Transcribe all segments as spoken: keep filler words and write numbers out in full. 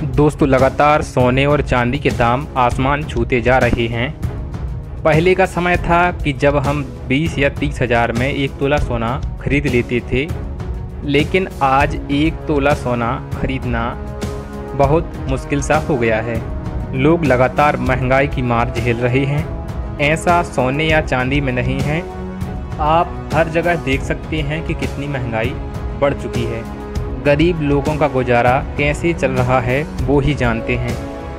दोस्तों लगातार सोने और चांदी के दाम आसमान छूते जा रहे हैं। पहले का समय था कि जब हम बीस या तीस हज़ार में एक तोला सोना खरीद लेते थे, लेकिन आज एक तोला सोना खरीदना बहुत मुश्किल सा हो गया है। लोग लगातार महंगाई की मार झेल रहे हैं। ऐसा सोने या चांदी में नहीं है। आप हर जगह देख सकते हैं कि कितनी महंगाई बढ़ चुकी है। गरीब लोगों का गुजारा कैसे चल रहा है वो ही जानते हैं।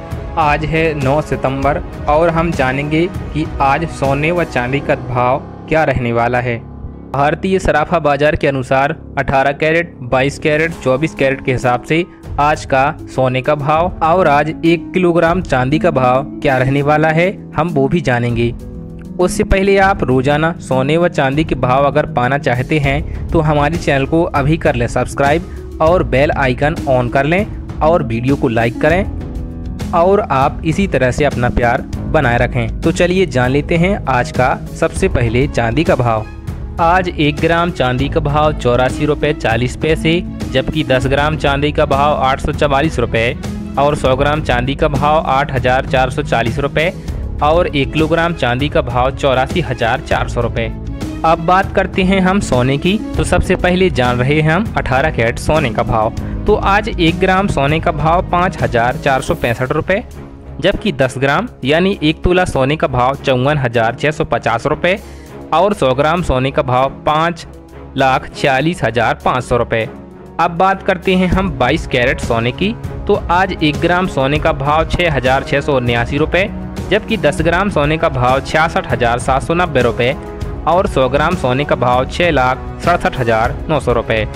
आज है नौ सितंबर और हम जानेंगे कि आज सोने व चांदी का भाव क्या रहने वाला है। भारतीय सराफा बाजार के अनुसार अठारह कैरेट, बाईस कैरेट, चौबीस कैरेट के हिसाब से आज का सोने का भाव और आज एक किलोग्राम चांदी का भाव क्या रहने वाला है, हम वो भी जानेंगे। उससे पहले आप रोजाना सोने व चांदी के भाव अगर पाना चाहते हैं तो हमारे चैनल को अभी कर लें सब्सक्राइब और बेल आइकन ऑन कर लें और वीडियो को लाइक करें और आप इसी तरह से अपना प्यार बनाए रखें। तो चलिए जान लेते हैं आज का सबसे पहले चांदी का भाव। आज एक ग्राम चांदी का भाव चौरासी रुपये चालीस पैसे, जबकि दस ग्राम चांदी का भाव आठ सौ चवालीस रुपये और सौ ग्राम चांदी का भाव आठ हज़ार चार सौ चालीस रुपये और एक किलोग्राम चांदी का भाव चौरासी हज़ार चार सौ रुपये। अब बात करते हैं हम सोने की। तो सबसे पहले जान रहे हैं हम अठारह कैरेट सोने का भाव। तो आज एक ग्राम सोने का भाव पाँच हज़ार चार सौ पैंसठ रुपये, जबकि दस ग्राम यानी एक तोला सोने का भाव चौवन हज़ार छः सौ पचास रुपये और सौ ग्राम सोने का भाव पाँच लाख छियालीस हज़ार पाँच सौ रुपये। अब बात करते हैं हम बाईस कैरेट सोने की। तो आज एक ग्राम सोने का भाव छः हज़ार छः सौ उन्यासी रुपये, जबकि दस ग्राम सोने का भाव छियासठ हज़ार सात सौ नब्बे रुपये और सौ ग्राम सोने का भाव छः लाख सड़सठ हज़ार नौ सौ रुपये।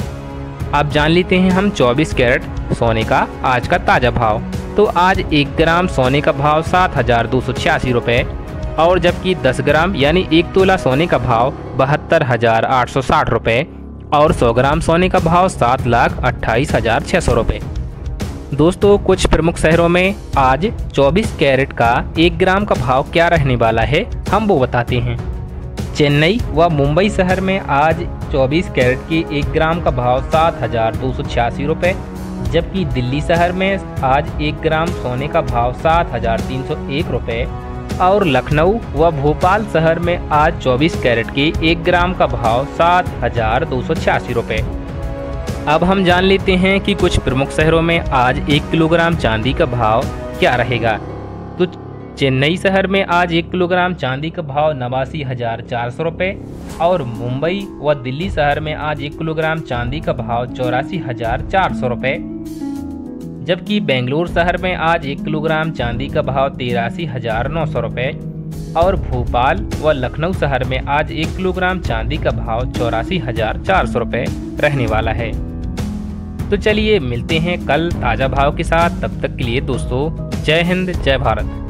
अब जान लेते हैं हम चौबीस कैरेट सोने का आज का ताज़ा भाव। तो आज एक ग्राम सोने का भाव सात हज़ार दो सौ छियासी रुपये और जबकि दस ग्राम यानी एक तोला सोने का भाव बहत्तर हज़ार आठ सौ साठ रुपये और सौ ग्राम सोने का भाव सात लाख अट्ठाईस हज़ार छः सौ रुपये। दोस्तों कुछ प्रमुख शहरों में आज चौबीस कैरेट का एक ग्राम का भाव क्या रहने वाला है, हम वो बताते हैं। चेन्नई व मुंबई शहर में आज चौबीस कैरेट के एक ग्राम का भाव सात हज़ार दो सौ छियासी रुपये, जबकि दिल्ली शहर में आज एक ग्राम सोने का भाव सात हज़ार तीन सौ एक रुपये और लखनऊ व भोपाल शहर में आज चौबीस कैरेट के एक ग्राम का भाव सात हज़ार दो सौ छियासी रुपये। अब हम जान लेते हैं कि कुछ प्रमुख शहरों में आज एक किलोग्राम चांदी का भाव क्या रहेगा। तो चेन्नई शहर में आज एक किलोग्राम चांदी का भाव नवासी हज़ार चार सौ रुपये और मुंबई व दिल्ली शहर में आज एक किलोग्राम चांदी का भाव चौरासी हज़ार चार सौ रुपये, जबकि बेंगलुरु शहर में आज एक किलोग्राम चांदी का भाव तिरासी हज़ार नौ सौ रुपये और भोपाल व लखनऊ शहर में आज एक किलोग्राम चांदी का भाव चौरासी हज़ार चार सौ रुपये रहने वाला है। तो चलिए मिलते हैं कल ताज़ा भाव के साथ। तब तक के लिए दोस्तों जय हिंद, जय भारत।